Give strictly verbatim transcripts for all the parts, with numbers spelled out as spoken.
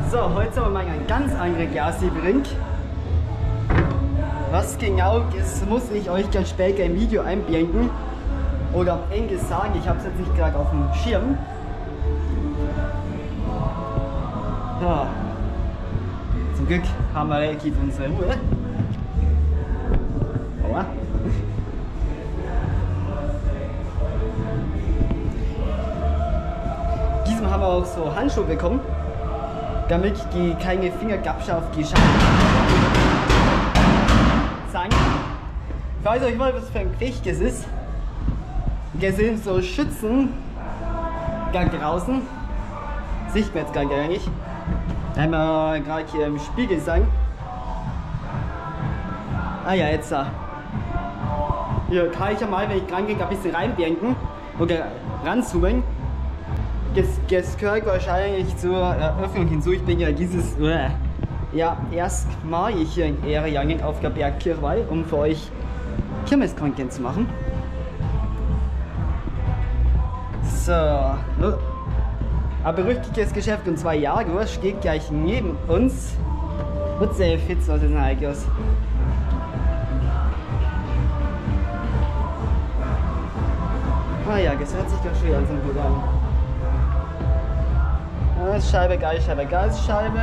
So, heute sind wir mal ein ganz anderes Glaslabyrint. Was genau ist, muss ich euch ganz später im Video einblenden oder am Ende sagen. Ich habe es jetzt nicht gerade auf dem Schirm. Ja. Zum Glück haben wir relativ unsere Ruhe. Aua. Diesmal haben wir auch so Handschuhe bekommen, damit die keine Fingergabsche auf die Scheibe zeigen. Ich weiß euch mal, was für ein Gefecht das ist. Wir sind so Schützen da draußen. Sieht man jetzt gar nicht. Da haben wir gerade hier im Spiegel sein. Ah ja, jetzt da. Hier kann ich ja mal, wenn ich dran gehe, ein bisschen reinblenden oder ranzoomen. Das, das gehört wahrscheinlich zur Eröffnung hinzu. Ich bin ja dieses uh, ja, erstmal hier in Ehrenjangen auf der Bergkirchweih, um für euch Kirmes-Content zu machen. So, ein berüchtigtes Geschäft und zwar Jaguar steht gleich neben uns. Wird sehr fit aus den Hikers. Ah ja, das hört sich doch schon langsam gut an. Gasscheibe, Gasscheibe, Gasscheibe.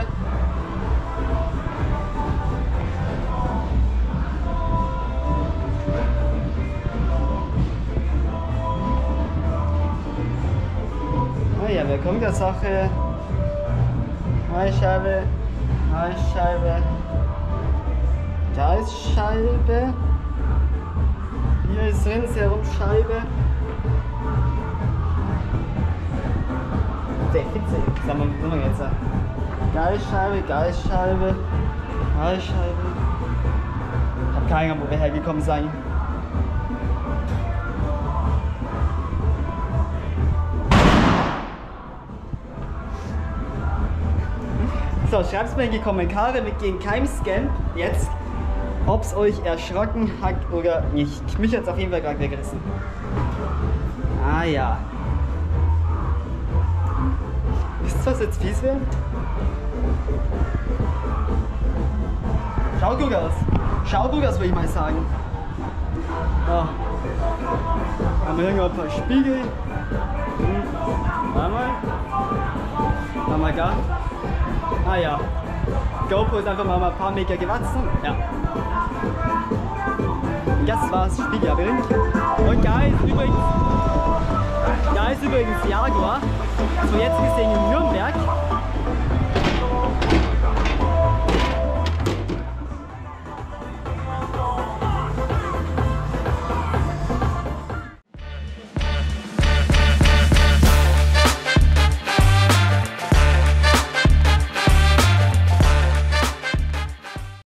Ah ja, wir kommen der Sache. Gasscheibe, Gasscheibe, Gasscheibe. Hier ist drin Serumscheibe. Sagen wir jetzt. Gasscheibe, Gasscheibe, Gasscheibe. Ich hab keine Ahnung, wo wir hergekommen sind. So, schreibt es mir in die Kommentare mit dem Keim-Scam jetzt, ob es euch erschrocken hat oder nicht. Mich hat es auf jeden Fall gerade weggerissen. Ah ja. Wisst ihr, was jetzt fies wäre? Schau gut aus. Schau gut aus, würde ich mal sagen. Oh. Haben wir hier noch ein paar Spiegel. Hm. Einmal. Einmal da. Ah ja. GoPro ist einfach mal ein paar Meter gewachsen. Ja. Das war's, Spiegellabyrinth. Und da ist übrigens, da ist übrigens Jaguar. So jetzt gesehen in Nürnberg.